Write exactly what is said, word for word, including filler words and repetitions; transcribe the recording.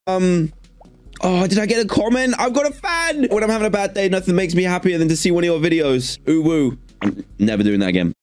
Um, oh, did I get a comment? I've got a fan. When I'm having a bad day, nothing makes me happier than to see one of your videos. UwU. I'm never doing that again.